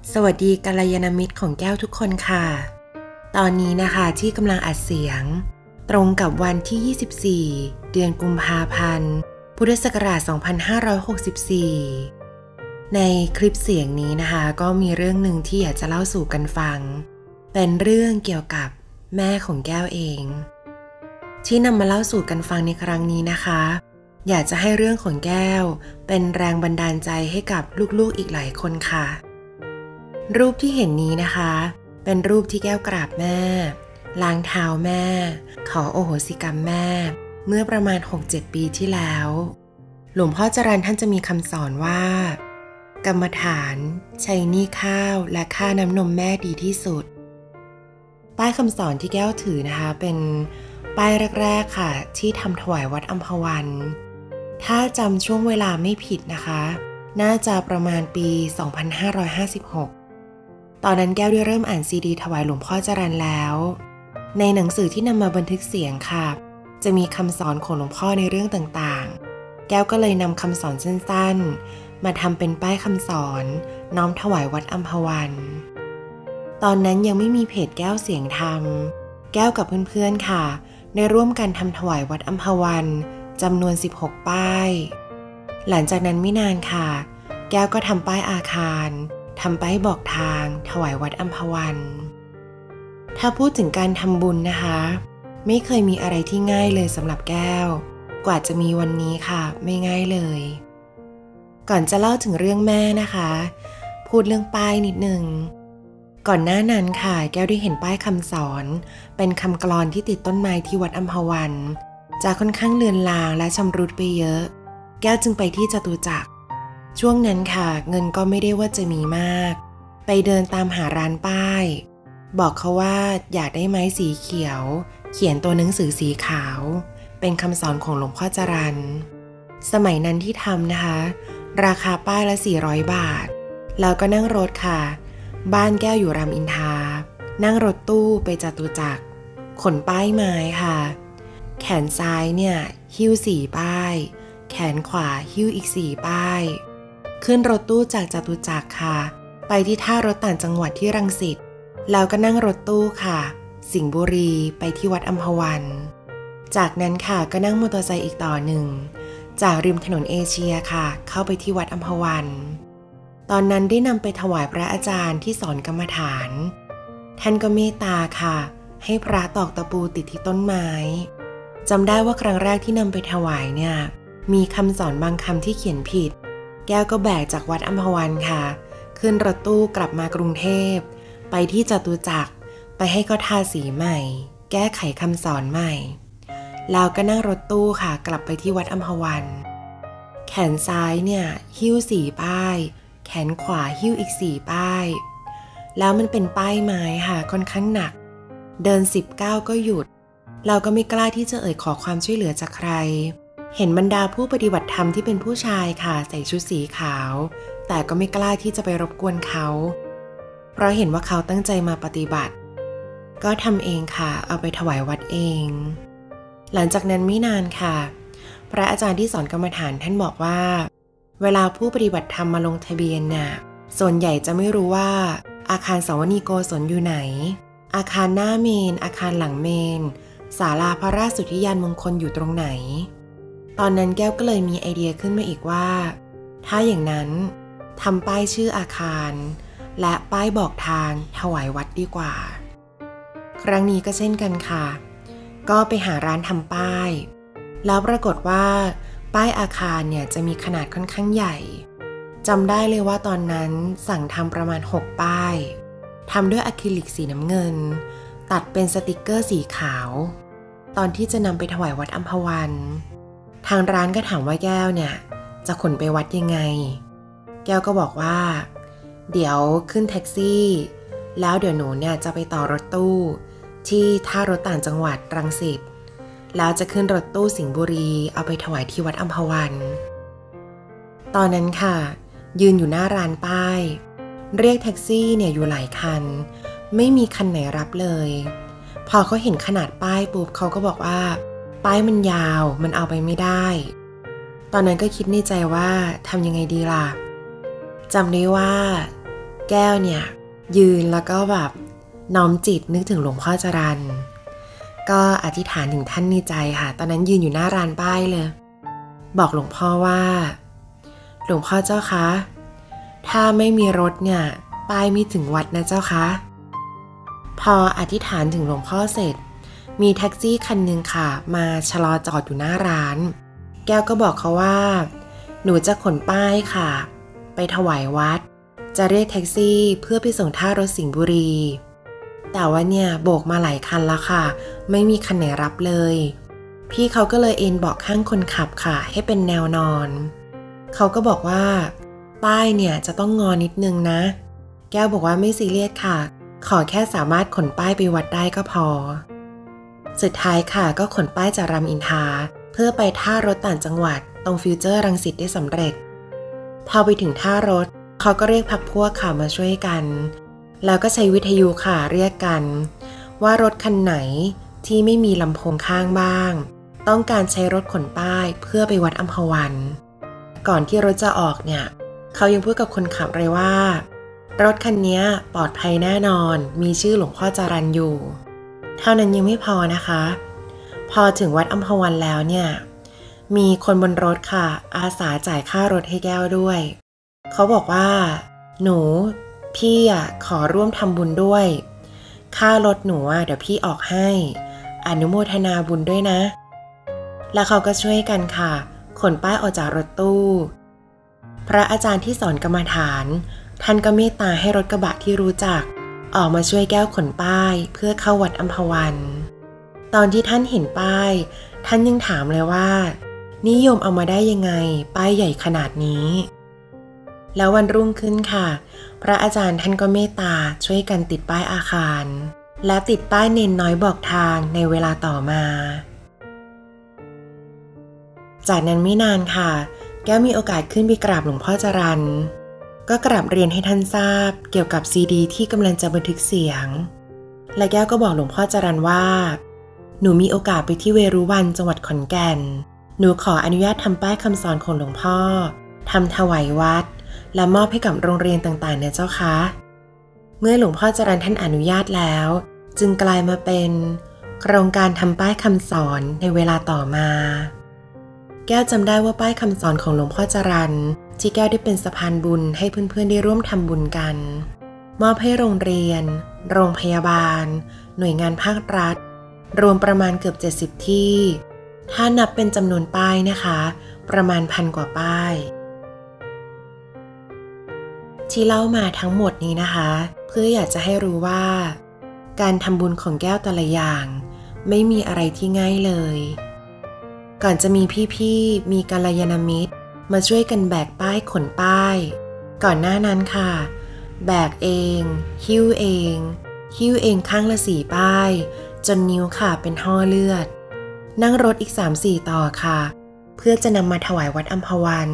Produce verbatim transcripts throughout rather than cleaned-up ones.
สวัสดีกัลยาณมิตรของแก้วทุกคนค่ะตอนนี้นะคะที่กำลังอัดเสียงตรงกับวันที่ยี่สิบสี่เดือนกุมภาพันธ์พุทธศักราชสองพันห้าร้อยหกสิบสี่ในคลิปเสียงนี้นะคะก็มีเรื่องหนึ่งที่อยากจะเล่าสู่กันฟังเป็นเรื่องเกี่ยวกับแม่ของแก้วเองที่นำมาเล่าสู่กันฟังในครั้งนี้นะคะอยากจะให้เรื่องของแก้วเป็นแรงบันดาลใจให้กับลูกๆอีกหลายคนค่ะรูปที่เห็นนี้นะคะเป็นรูปที่แก้วกราบแม่ล้างเท้าแม่ขอโอโหสิกรรมแม่เมื่อประมาณ หกเจ็ด ปีที่แล้วหลวงพ่อจรัญท่านจะมีคำสอนว่ากรรมฐานใช้หนี้ข้าวและค่าน้ำนมแม่ดีที่สุดป้ายคำสอนที่แก้วถือนะคะเป็นป้ายแรกๆค่ะที่ทำถวายวัดอัมพวันถ้าจำช่วงเวลาไม่ผิดนะคะน่าจะประมาณปีสองพันห้าร้อยห้าสิบหกตอนนั้นแก้วได้เริ่มอ่านซีดีถวายหลวงพ่อจรัญแล้วในหนังสือที่นำมาบันทึกเสียงค่ะจะมีคำสอนของหลวงพ่อในเรื่องต่างๆแก้วก็เลยนำคำสอนสั้นๆมาทำเป็นป้ายคำสอนน้อมถวายวัดอัมพวันตอนนั้นยังไม่มีเพจแก้วเสียงธรรมแก้วกับเพื่อนๆค่ะได้ร่วมกันทำถวายวัดอัมพวันจำนวนสิบหกป้ายหลังจากนั้นไม่นานค่ะแก้วก็ทำป้ายอาคารทำป้ายบอกทางถวายวัดอัมพวันถ้าพูดถึงการทำบุญนะคะไม่เคยมีอะไรที่ง่ายเลยสำหรับแก้วกว่าจะมีวันนี้ค่ะไม่ง่ายเลยก่อนจะเล่าถึงเรื่องแม่นะคะพูดเรื่องป้ายนิดนึงก่อนหน้านั้นค่ะแก้วได้เห็นป้ายคำสอนเป็นคำกลอนที่ติดต้นไม้ที่วัดอัมพวันจะค่อนข้างเลือนลางและชำรุดไปเยอะแก้วจึงไปที่จตุจักรช่วงนั้นค่ะเงินก็ไม่ได้ว่าจะมีมากไปเดินตามหาร้านป้ายบอกเขาว่าอยากได้ไม้สีเขียวเขียนตัวหนังสือสีขาวเป็นคำสอนของหลวงพ่อจรัญสมัยนั้นที่ทำนะคะราคาป้ายละสี่ร้อยบาทแล้วก็นั่งรถค่ะบ้านแก้วอยู่รามอินทรานั่งรถตู้ไปจตุจักรขนป้ายไม้ค่ะแขนซ้ายเนี่ยหิ้วสี่ป้ายแขนขวาหิ้วอีกสี่ป้ายขึ้นรถตู้จากจตุจักรค่ะไปที่ท่ารถต่างจังหวัดที่รังสิตแล้วก็นั่งรถตู้ค่ะสิงห์บุรีไปที่วัดอัมพวันจากนั้นค่ะก็นั่งมอเตอร์ไซค์อีกต่อหนึ่งจากริมถนนเอเชียค่ะเข้าไปที่วัดอัมพวันตอนนั้นได้นำไปถวายพระอาจารย์ที่สอนกรรมฐานท่านก็เมตตาค่ะให้พระตอกตะปูติดที่ต้นไม้จำได้ว่าครั้งแรกที่นำไปถวายเนี่ยมีคำสอนบางคำที่เขียนผิดแก้วก็แบกจากวัดอัมพวันค่ะขึ้นรถตู้กลับมากรุงเทพไปที่จตุจักรไปให้เขาทาสีใหม่แก้ไขคำสอนใหม่แล้วก็นั่งรถตู้ค่ะกลับไปที่วัดอัมพวันแขนซ้ายเนี่ยหิ้วสี่ป้ายแขนขวาหิ้วอีกสี่ป้ายแล้วมันเป็นป้ายไม้ค่ะค่อนข้างหนักเดินสิบเก้าก็หยุดเราก็ไม่กล้าที่จะเอ่ยขอความช่วยเหลือจากใครเห็นบรรดาผู้ปฏิบัติธรรมที่เป็นผู้ชายค่ะใส่ชุดสีขาวแต่ก็ไม่กล้าที่จะไปรบกวนเขาเพราะเห็นว่าเขาตั้งใจมาปฏิบัติก็ทำเองค่ะเอาไปถวายวัดเองหลังจากนั้นไม่นานค่ะพระอาจารย์ที่สอนกรรมฐานท่านบอกว่าเวลาผู้ปฏิบัติธรรมมาลงทะเบียนน่ะส่วนใหญ่จะไม่รู้ว่าอาคารสาวนีโกศลอยู่ไหนอาคารหน้าเมนอาคารหลังเมนศาลาพระราชสุทธิยานมงคลอยู่ตรงไหนตอนนั้นแก้วก็เลยมีไอเดียขึ้นมาอีกว่าถ้าอย่างนั้นทำป้ายชื่ออาคารและป้ายบอกทางถวายวัดดีกว่าครั้งนี้ก็เช่นกันค่ะก็ไปหาร้านทำป้ายแล้วปรากฏว่าป้ายอาคารเนี่ยจะมีขนาดค่อนข้างใหญ่จำได้เลยว่าตอนนั้นสั่งทำประมาณหกป้ายทำด้วยอะคริลิกสีน้ำเงินตัดเป็นสติกเกอร์สีขาวตอนที่จะนำไปถวายวัดอัมพวันทางร้านก็ถามว่าแก้วเนี่ยจะขนไปวัดยังไงแก้วก็บอกว่าเดี๋ยวขึ้นแท็กซี่แล้วเดี๋ยวหนูเนี่ยจะไปต่อรถตู้ที่ท่ารถต่างจังหวัดรังสิตแล้วจะขึ้นรถตู้สิงห์บุรีเอาไปถวายที่วัดอัมพวันตอนนั้นค่ะยืนอยู่หน้าร้านป้ายเรียกแท็กซี่เนี่ยอยู่หลายคันไม่มีคันไหนรับเลยพอเขาเห็นขนาดป้ายปุ๊บเขาก็บอกว่าป้ายมันยาวมันเอาไปไม่ได้ตอนนั้นก็คิดในใจว่าทำยังไงดีล่ะจำได้ว่าแก้วเนี่ยยืนแล้วก็แบบน้อมจิตนึกถึงหลวงพ่อจรัญก็อธิษฐานถึงท่านในใจค่ะตอนนั้นยืนอยู่หน้าร้านป้ายเลยบอกหลวงพ่อว่าหลวงพ่อเจ้าคะถ้าไม่มีรถเนี่ยป้ายไม่ถึงวัดนะเจ้าคะพออธิษฐานถึงหลวงพ่อเสร็จมีแท็กซี่คันหนึ่งค่ะมาชะลอจอดอยู่หน้าร้านแก้วก็บอกเขาว่าหนูจะขนป้ายค่ะไปถวายวัดจะเรียกแท็กซี่เพื่อไปส่งท่ารถสิงห์บุรีแต่ว่าเนี่ยโบกมาหลายคันแล้วค่ะไม่มีคันไหนรับเลยพี่เขาก็เลยเอนเบาะข้างคนขับค่ะให้เป็นแนวนอนเขาก็บอกว่าป้ายเนี่ยจะต้องงอนิดนึงนะแก้วบอกว่าไม่ซีเรียสค่ะขอแค่สามารถขนป้ายไปวัดได้ก็พอสุดท้ายค่ะก็ขนป้ายจากรามอินทราเพื่อไปท่ารถต่างจังหวัดตรงฟิวเจอร์รังสิตได้สำเร็จพอไปถึงท่ารถเขาก็เรียกพรรคพวกค่ะมาช่วยกันแล้วก็ใช้วิทยุค่ะเรียกกันว่ารถคันไหนที่ไม่มีลำโพงข้างบ้างต้องการใช้รถขนป้ายเพื่อไปวัดอัมพวันก่อนที่รถจะออกเนี่ยเขายังพูดกับคนขับเลยว่ารถคันนี้ปลอดภัยแน่นอนมีชื่อหลวงพ่อจรัญอยู่เท่านั้นยังไม่พอนะคะพอถึงวัดอัมพวันแล้วเนี่ยมีคนบนรถค่ะอาสาจ่ายค่ารถให้แก้วด้วยเขาบอกว่าหนูพี่อ่ะขอร่วมทำบุญด้วยค่ารถหนูอ่ะเดี๋ยวพี่ออกให้อนุโมทนาบุญด้วยนะแล้วเขาก็ช่วยกันค่ะขนป้ายออกจากรถตู้พระอาจารย์ที่สอนกรรมฐานท่านก็เมตตาให้รถกระบะที่รู้จักออกมาช่วยแก้วขนป้ายเพื่อเข้าวัดอัมพวันตอนที่ท่านเห็นป้ายท่านยังถามเลยว่านิยมเอามาได้ยังไงป้ายใหญ่ขนาดนี้แล้ววันรุ่งขึ้นค่ะพระอาจารย์ท่านก็เมตตาช่วยกันติดป้ายอาคารและติดป้ายเนนน้อยบอกทางในเวลาต่อมาจากนั้นไม่นานค่ะแก้วมีโอกาสขึ้นไปกราบหลวงพ่อจรัญก็กราบเรียนให้ท่านทราบเกี่ยวกับซีดีที่กำลังจะบันทึกเสียงและแก้วก็บอกหลวงพ่อจรัญว่าหนูมีโอกาสไปที่เวรุวันจังหวัดขอนแก่นหนูขออนุญาตทำป้ายคำสอนของหลวงพ่อทำถวายวัดและมอบให้กับโรงเรียนต่างๆเนี่ยเจ้าคะเมื่อหลวงพ่อจรัญท่านอนุญาตแล้วจึงกลายมาเป็นโครงการทำป้ายคำสอนในเวลาต่อมาแก้วจำได้ว่าป้ายคำสอนของหลวงพ่อจรัญที่แก้วได้เป็นสะพานบุญให้เพื่อนๆได้ร่วมทำบุญกันมอบให้โรงเรียนโรงพยาบาลหน่วยงานภาครัฐรวมประมาณเกือบเจ็ดสิบที่ถ้านับเป็นจำนวนป้ายนะคะประมาณพันกว่าป้ายที่เล่ามาทั้งหมดนี้นะคะเพื่ออยากจะให้รู้ว่าการทำบุญของแก้วแต่ละอย่างไม่มีอะไรที่ง่ายเลยก่อนจะมีพี่ๆมีกัลยาณมิตรมาช่วยกันแบกป้ายขนป้ายก่อนหน้านั้นค่ะแบกเองหิ้วเองหิ้วเองข้างละสี่ป้ายจนนิ้วค่ะเป็นห่อเลือดนั่งรถอีก สามสี่ ต่อค่ะเพื่อจะนำมาถวายวัดอัมพวัน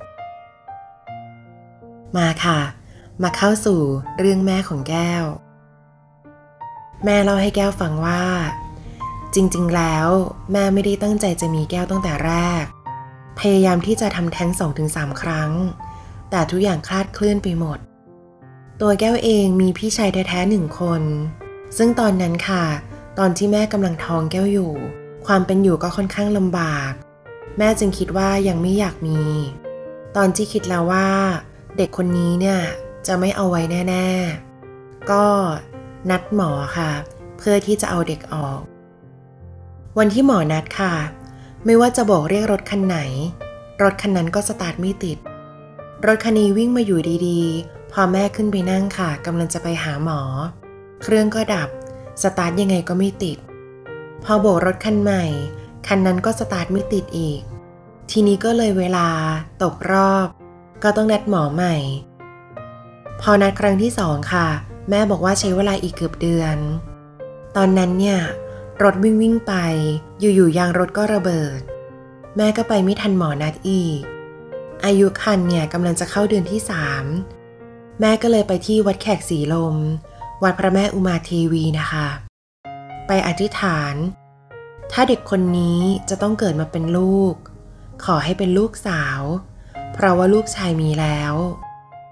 มาค่ะมาเข้าสู่เรื่องแม่ของแก้วแม่เล่าให้แก้วฟังว่าจริงๆแล้วแม่ไม่ได้ตั้งใจจะมีแก้วตั้งแต่แรกพยายามที่จะทำแท้ง สองถึงสาม ครั้งแต่ทุกอย่างคลาดเคลื่อนไปหมดตัวแก้วเองมีพี่ชายแท้ๆหนึ่งคนซึ่งตอนนั้นค่ะตอนที่แม่กำลังท้องแก้วอยู่ความเป็นอยู่ก็ค่อนข้างลำบากแม่จึงคิดว่ายังไม่อยากมีตอนที่คิดแล้วว่าเด็กคนนี้เนี่ยจะไม่เอาไว้แน่ๆก็นัดหมอค่ะเพื่อที่จะเอาเด็กออกวันที่หมอนัดค่ะไม่ว่าจะบอกเรียกรถคันไหนรถคันนั้นก็สตาร์ทไม่ติดรถคันนี้วิ่งมาอยู่ดีๆพอแม่ขึ้นไปนั่งค่ะกำลังจะไปหาหมอเครื่องก็ดับสตาร์ทยังไงก็ไม่ติดพอโบกรถคันใหม่คันนั้นก็สตาร์ทไม่ติดอีกทีนี้ก็เลยเวลาตกรอบก็ต้องนัดหมอใหม่พอนัดครั้งที่สองค่ะแม่บอกว่าใช้เวลาอีกเกือบเดือนตอนนั้นเนี่ยรถวิ่งวิ่งไปอยู่ๆยางรถก็ระเบิดแม่ก็ไปไม่ทันหมอนัดอีกอายุครรภ์เนี่ยกำลังจะเข้าเดือนที่สามแม่ก็เลยไปที่วัดแขกศรีลมวัดพระแม่อุมาเทวีนะคะไปอธิษฐานถ้าเด็กคนนี้จะต้องเกิดมาเป็นลูกขอให้เป็นลูกสาวเพราะว่าลูกชายมีแล้ว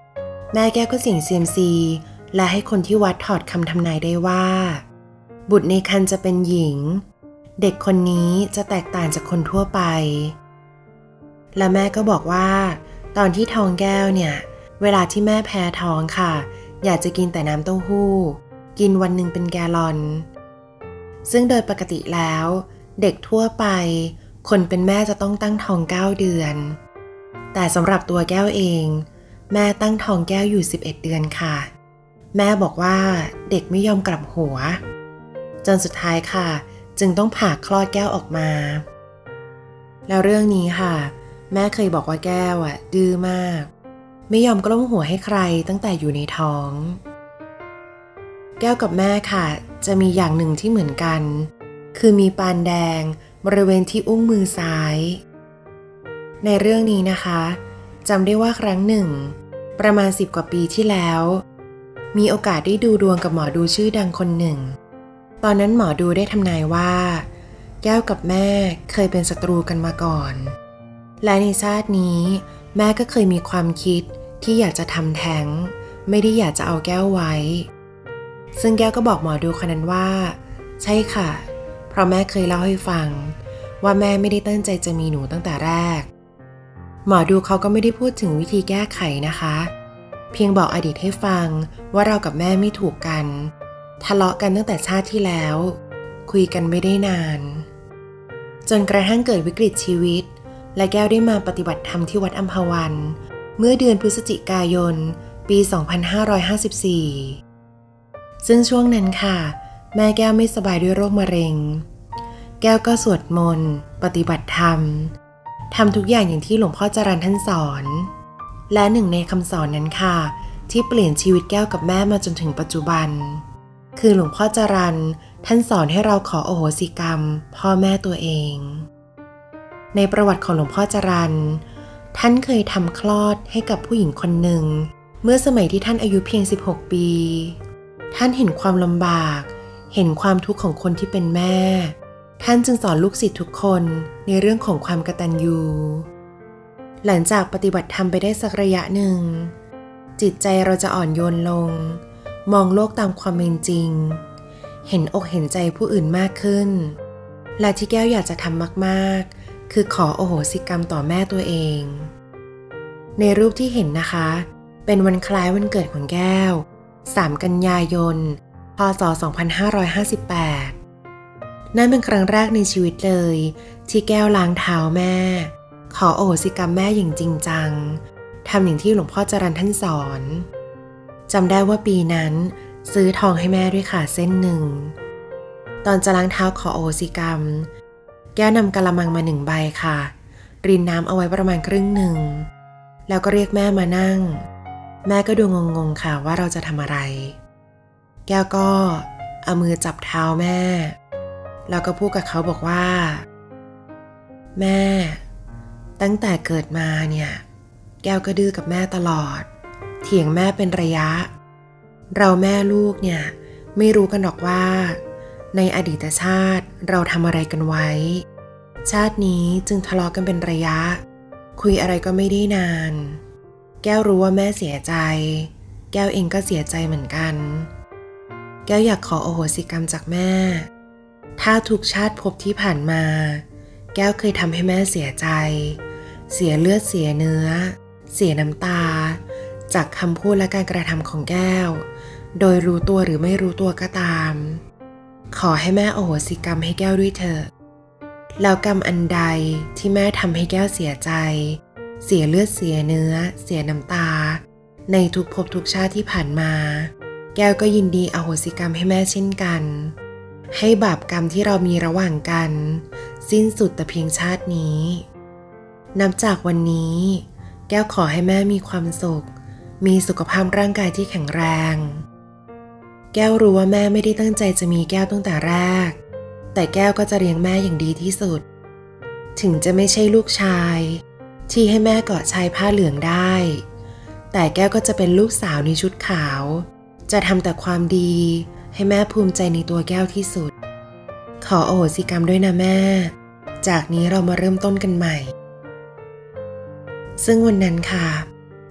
แม่แก้วก็เสี่ยงเซียมซีและให้คนที่วัดถอดคำทำนายได้ว่าบุตรในครรภ์จะเป็นหญิงเด็กคนนี้จะแตกต่างจากคนทั่วไปและแม่ก็บอกว่าตอนที่ท้องแก้วเนี่ยเวลาที่แม่แพ้ท้องค่ะอยากจะกินแต่น้ำเต้าหู้กินวันหนึ่งเป็นแกลลอนซึ่งโดยปกติแล้วเด็กทั่วไปคนเป็นแม่จะต้องตั้งท้องเก้าเดือนแต่สำหรับตัวแก้วเองแม่ตั้งท้องแก้วอยู่สิบเอ็ดเดือนค่ะแม่บอกว่าเด็กไม่ยอมกลับหัวจนสุดท้ายค่ะจึงต้องผ่าคลอดแก้วออกมาแล้วเรื่องนี้ค่ะแม่เคยบอกว่าแก้วอ่ะดื้อมากไม่ยอมกล้มหัวให้ใครตั้งแต่อยู่ในท้องแก้วกับแม่ค่ะจะมีอย่างหนึ่งที่เหมือนกันคือมีปานแดงบริเวณที่อุ้งมือซ้ายในเรื่องนี้นะคะจำได้ว่าครั้งหนึ่งประมาณสิบกว่าปีที่แล้วมีโอกาสได้ดูดวงกับหมอดูชื่อดังคนหนึ่งตอนนั้นหมอดูได้ทำนายว่าแก้วกับแม่เคยเป็นศัตรูกันมาก่อนและในชาตินี้แม่ก็เคยมีความคิดที่อยากจะทำแท้งไม่ได้อยากจะเอาแก้วไว้ซึ่งแก้วก็บอกหมอดูคนนั้นว่าใช่ค่ะเพราะแม่เคยเล่าให้ฟังว่าแม่ไม่ได้ตั้งใจจะมีหนูตั้งแต่แรกหมอดูเขาก็ไม่ได้พูดถึงวิธีแก้ไขนะคะเพียงบอกอดีตให้ฟังว่าเรากับแม่ไม่ถูกกันทะเลาะกันตั้งแต่ชาติที่แล้วคุยกันไม่ได้นานจนกระทั่งเกิดวิกฤตชีวิตและแก้วได้มาปฏิบัติธรรมที่วัดอัมพวันเมื่อเดือนพฤศจิกายนปีสองพันห้าร้อยห้าสิบสี่ซึ่งช่วงนั้นค่ะแม่แก้วไม่สบายด้วยโรคมะเร็งแก้วก็สวดมนต์ปฏิบัติธรรมทำทุกอย่างอย่างที่หลวงพ่อจรัญท่านสอนและหนึ่งในคำสอนนั้นค่ะที่เปลี่ยนชีวิตแก้วกับแม่มาจนถึงปัจจุบันคือหลวงพ่อจรัญท่านสอนให้เราขออโหสิกรรมพ่อแม่ตัวเองในประวัติของหลวงพ่อจรัญท่านเคยทำคลอดให้กับผู้หญิงคนหนึ่งเมื่อสมัยที่ท่านอายุเพียงสิบหกปีท่านเห็นความลำบากเห็นความทุกข์ของคนที่เป็นแม่ท่านจึงสอนลูกศิษย์ทุกคนในเรื่องของความกตัญญูหลังจากปฏิบัติธรรมไปได้สักระยะหนึ่งจิตใจเราจะอ่อนโยนลงมองโลกตามความเป็นจริงเห็นอกเห็นใจผู้อื่นมากขึ้นและที่แก้วอยากจะทำมากๆคือขออโหสิกรรมต่อแม่ตัวเองในรูปที่เห็นนะคะเป็นวันคล้ายวันเกิดของแก้วสามกันยายนพ.ศ. สองพันห้าร้อยห้าสิบแปดนั่นเป็นครั้งแรกในชีวิตเลยที่แก้วล้างเท้าแม่ขออโหสิกรรมแม่อย่างจริงจังทำอย่างที่หลวงพ่อจรัญท่านสอนจำได้ว่าปีนั้นซื้อทองให้แม่ด้วยค่ะเส้นหนึ่งตอนจะล้างเท้าขออโหสิกรรมแก้วนำกะละมังมาหนึ่งใบค่ะรินน้ำเอาไว้ประมาณครึ่งหนึ่งแล้วก็เรียกแม่มานั่งแม่ก็ดูงงๆค่ะว่าเราจะทำอะไรแก้วก็เอามือจับเท้าแม่แล้วก็พูดกับเขาบอกว่าแม่ตั้งแต่เกิดมาเนี่ยแก้วก็ดื้อกับแม่ตลอดเถียงแม่เป็นระยะเราแม่ลูกเนี่ยไม่รู้กันหรอกว่าในอดีตชาติเราทำอะไรกันไว้ชาตินี้จึงทะเลาะกันเป็นระยะคุยอะไรก็ไม่ได้นานแก้วรู้ว่าแม่เสียใจแก้วเองก็เสียใจเหมือนกันแก้วอยากขออโหสิกรรมจากแม่ถ้าทุกชาติภพที่ผ่านมาแก้วเคยทำให้แม่เสียใจเสียเลือดเสียเนื้อเสียน้ำตาจากคำพูดและการกระทำของแก้วโดยรู้ตัวหรือไม่รู้ตัวก็ตามขอให้แม่อโหสิกรรมให้แก้วด้วยเถอะแล้วกรรมอันใดที่แม่ทำให้แก้วเสียใจเสียเลือดเสียเนื้อเสียน้ำตาในทุกภพทุกชาติที่ผ่านมาแก้วก็ยินดีอโหสิกรรมให้แม่เช่นกันให้บาปกรรมที่เรามีระหว่างกันสิ้นสุดแต่เพียงชาตินี้นับจากวันนี้แก้วขอให้แม่มีความสุขมีสุขภาพร่างกายที่แข็งแรงแก้วรู้ว่าแม่ไม่ได้ตั้งใจจะมีแก้วตั้งแต่แรกแต่แก้วก็จะเลี้ยงแม่อย่างดีที่สุดถึงจะไม่ใช่ลูกชายที่ให้แม่เกาะชายผ้าเหลืองได้แต่แก้วก็จะเป็นลูกสาวในชุดขาวจะทำแต่ความดีให้แม่ภูมิใจในตัวแก้วที่สุดขออโหสิกรรมด้วยนะแม่จากนี้เรามาเริ่มต้นกันใหม่ซึ่งวันนั้นค่ะ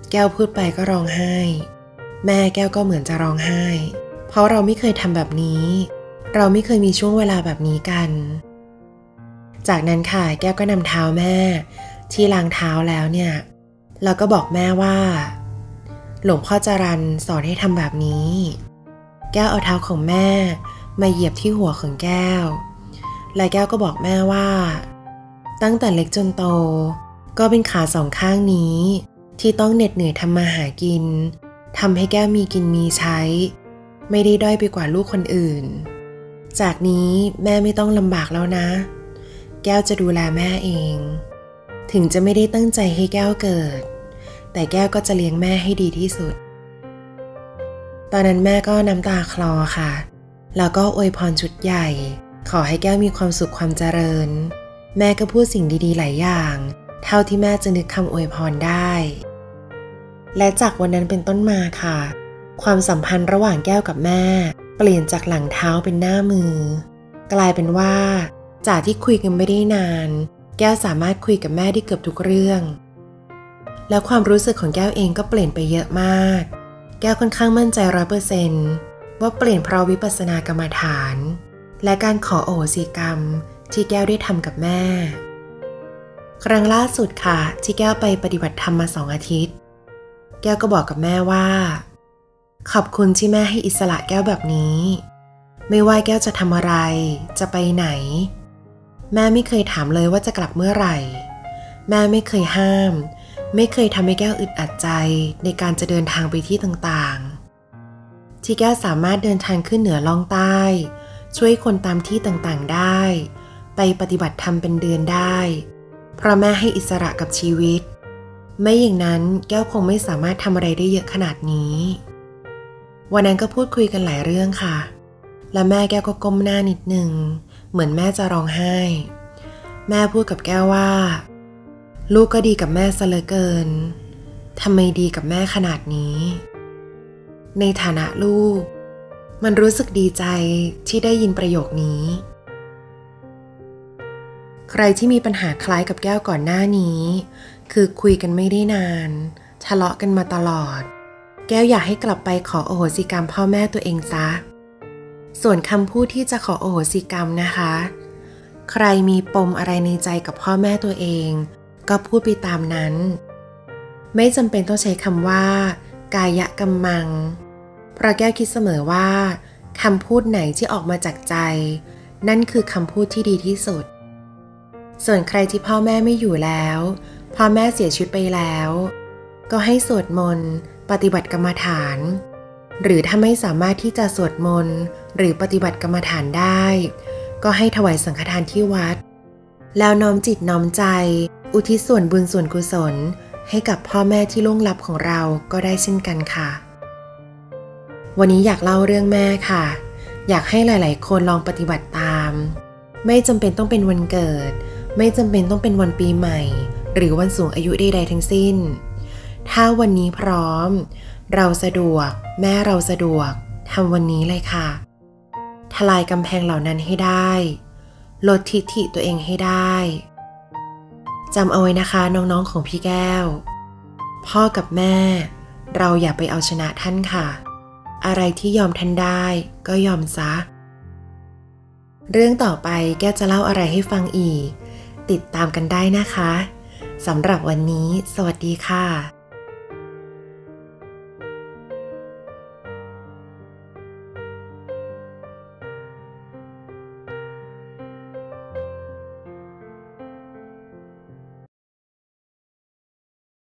แก้วพูดไปก็ร้องไห้แม่แก้วก็เหมือนจะร้องไห้เพราะเราไม่เคยทำแบบนี้เราไม่เคยมีช่วงเวลาแบบนี้กันจากนั้นค่ะแก้วก็นำเท้าแม่ที่ล้างเท้าแล้วเนี่ยเราก็บอกแม่ว่าหลวงพ่อจรัญสอนให้ทำแบบนี้แก้วเอาเท้าของแม่มาเหยียบที่หัวของแก้วและแก้วก็บอกแม่ว่าตั้งแต่เล็กจนโตก็เป็นขาสองข้างนี้ที่ต้องเหน็ดเหนื่อยทำมาหากินทำให้แก้วมีกินมีใช้ไม่ได้ด้อยไปกว่าลูกคนอื่นจากนี้แม่ไม่ต้องลำบากแล้วนะแก้วจะดูแลแม่เองถึงจะไม่ได้ตั้งใจให้แก้วเกิดแต่แก้วก็จะเลี้ยงแม่ให้ดีที่สุดตอนนั้นแม่ก็น้ำตาคลอค่ะแล้วก็อวยพรชุดใหญ่ขอให้แก้วมีความสุขความเจริญแม่ก็พูดสิ่งดีๆหลายอย่างเท่าที่แม่จะนึกคำอวยพรได้และจากวันนั้นเป็นต้นมาค่ะความสัมพันธ์ระหว่างแก้วกับแม่เปลี่ยนจากหลังเท้าเป็นหน้ามือกลายเป็นว่าจากที่คุยกันไม่ได้นานแก้วสามารถคุยกับแม่ได้เกือบทุกเรื่องแล้วความรู้สึกของแก้วเองก็เปลี่ยนไปเยอะมากแก้วค่อนข้างมั่นใจร้อยเปอร์เซนต์ว่าเปลี่ยนเพราะวิปัสสนากรรมฐานและการขออโหสิกรรมที่แก้วได้ทำกับแม่ครั้งล่าสุดค่ะที่แก้วไปปฏิบัติธรรมมาสองอาทิตย์แก้วก็บอกกับแม่ว่าขอบคุณที่แม่ให้อิสระแก้วแบบนี้ไม่ว่าแก้วจะทำอะไรจะไปไหนแม่ไม่เคยถามเลยว่าจะกลับเมื่อไหร่แม่ไม่เคยห้ามไม่เคยทำให้แก้วอึดอัดใจในการจะเดินทางไปที่ต่างๆที่แก้วสามารถเดินทางขึ้นเหนือล่องใต้ช่วยคนตามที่ต่างๆได้ไปปฏิบัติธรรมเป็นเดือนได้เพราะแม่ให้อิสระกับชีวิตไม่อย่างนั้นแก้วคงไม่สามารถทำอะไรได้เยอะขนาดนี้วันนั้นก็พูดคุยกันหลายเรื่องค่ะและแม่แก้วก็ก้มหน้านิดนึงเหมือนแม่จะร้องไห้แม่พูดกับแก้วว่าลูกก็ดีกับแม่ซะเหลือเกินทำไมดีกับแม่ขนาดนี้ในฐานะลูกมันรู้สึกดีใจที่ได้ยินประโยคนี้ใครที่มีปัญหาคล้ายกับแก้วก่อนหน้านี้คือคุยกันไม่ได้นานทะเลาะกันมาตลอดแก้วอยากให้กลับไปขออโหสิกรรมพ่อแม่ตัวเองซะส่วนคำพูดที่จะขออโหสิกรรมนะคะใครมีปมอะไรในใจกับพ่อแม่ตัวเองก็พูดไปตามนั้นไม่จำเป็นต้องใช้คำว่ากายกัมมังเพราะแก้วคิดเสมอว่าคำพูดไหนที่ออกมาจากใจนั่นคือคำพูดที่ดีที่สุดส่วนใครที่พ่อแม่ไม่อยู่แล้วพ่อแม่เสียชีวิตไปแล้วก็ให้สวดมนต์ปฏิบัติกรรมฐานหรือถ้าไม่สามารถที่จะสวดมนต์หรือปฏิบัติกรรมฐานได้ก็ให้ถวายสังฆทานที่วัดแล้วน้อมจิตน้อมใจอุทิศส่วนบุญส่วนกุศลให้กับพ่อแม่ที่ล่วงลับของเราก็ได้เช่นกันค่ะวันนี้อยากเล่าเรื่องแม่ค่ะอยากให้หลายๆคนลองปฏิบัติตามไม่จำเป็นต้องเป็นวันเกิดไม่จำเป็นต้องเป็นวันปีใหม่หรือวันสูงอายุใดๆทั้งสิ้นถ้าวันนี้พร้อมเราสะดวกแม่เราสะดวกทำวันนี้เลยค่ะทลายกำแพงเหล่านั้นให้ได้ลดทิฐิตัวเองให้ได้จำเอาไว้นะคะน้องๆของพี่แก้วพ่อกับแม่เราอย่าไปเอาชนะท่านค่ะอะไรที่ยอมท่านได้ก็ยอมซะเรื่องต่อไปแก้วจะเล่าอะไรให้ฟังอีกติดตามกันได้นะคะสำหรับวันนี้สวัสดีค่ะ